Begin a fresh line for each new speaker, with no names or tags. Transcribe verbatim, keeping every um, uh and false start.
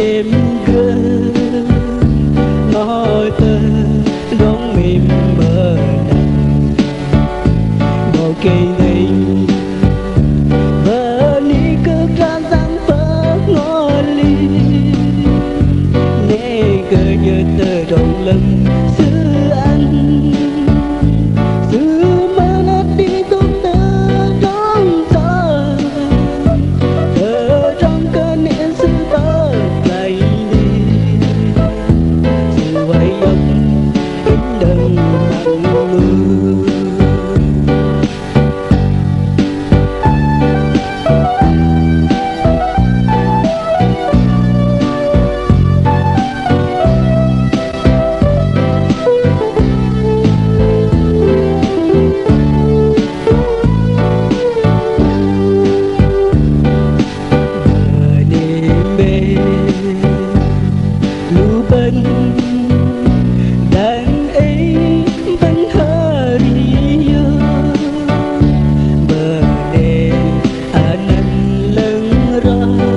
đêm cơ ngõ tơ đón mềm mờ nằm một cây này vợ ni cơ ra giang phở ngõ ly nè cơ nhớ tơ đồng lâm xứ anh xứ mà nó đi tung tơ trong tơ tơ trong cơ nè xứ tơ lại đi xứ quay dọc kính đừng bằng mưa. Ra